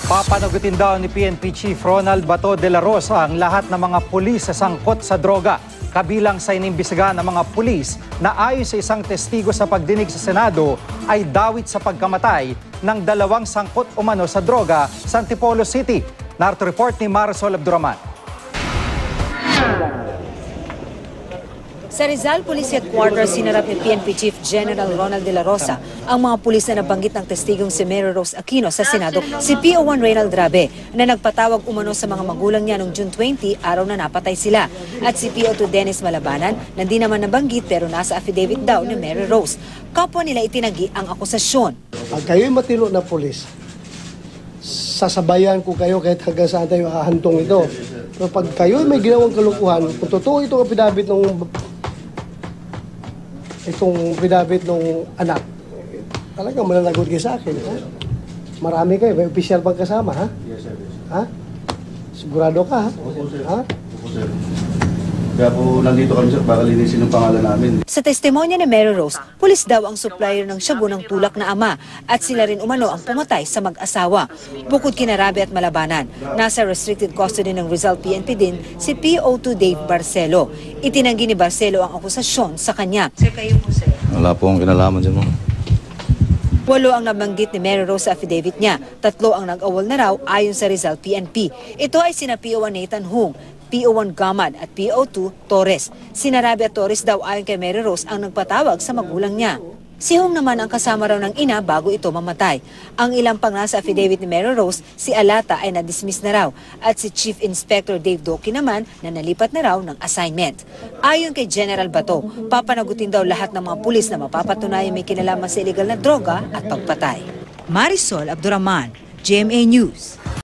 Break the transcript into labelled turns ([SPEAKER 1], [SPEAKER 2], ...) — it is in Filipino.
[SPEAKER 1] Papanagutin daw ni PNP Chief Dela Rosa ang lahat ng mga pulis sa sangkot sa droga. Kabilang sa inimbisigahan ng mga pulis na ayon sa isang testigo sa pagdinig sa Senado ay dawit sa pagkamatay ng 2 sangkot umano sa droga sa Antipolo City. Narito report ni Mary Rose Aquino.
[SPEAKER 2] Sa Rizal Police Headquarters, hinarap ni PNP Chief Dela Rosa ang mga pulis na nabanggit ng testigong si Mary Rose Aquino sa Senado, si PO1 Drabe, na nagpatawag umano sa mga magulang niya noong June 20, araw na napatay sila, at si PO2 Dennis Malabanan na di naman nabanggit pero nasa affidavit daw ni Mary Rose. Kapwa nila itinagi ang akusasyon.
[SPEAKER 3] Pag kayo'y matino na pulis, sasabayan ko kayo kahit hanggang saan tayo hahantong ito. Pero pag kayo'y may ginawang kalukuhan, kung totoo itong affidavit ng anak, talagang mananagot kayo sa akin. Ha? Marami kayo, may opisyal pang kasama, ha? Ha? Sigurado ka, ha? Ha?
[SPEAKER 4] Kaya po nandito kami para linisin ang pangalan namin.
[SPEAKER 2] Sa testimonya ni Mary Rose, pulis daw ang supplier ng shabu ng tulak na ama at sila rin umano ang pumatay sa mag-asawa. Bukod kina Rabe at Malabanan, nasa restricted custody ng Rizal PNP din si PO2 Dave Barcelo. Itinanggi ni Barcelo ang akusasyon sa kanya. Sir, kayo po, sir.
[SPEAKER 4] Wala po akong kinalaman dyan mo.
[SPEAKER 2] 8 ang nabanggit ni Mary Rose sa affidavit niya. 3 ang nag-awol na raw ayon sa Rizal PNP. Ito ay sina PO1 Nathan Hung, PO1 Gamad at PO2 Torres. Sina Rabe at Torres daw ayon kay Mary Rose ang nagpatawag sa magulang niya. Si Hung naman ang kasama raw ng ina bago ito mamatay. Ang ilang pang nasa affidavit ni Mary Rose, si Alata ay na-dismiss na raw at si Chief Inspector Dave Doki naman na nalipat na raw ng assignment. Ayon kay General Bato, papanagutin daw lahat ng mga pulis na mapapatunayan may kinalaman sa illegal na droga at pagpatay. Marisol Abduraman, GMA News.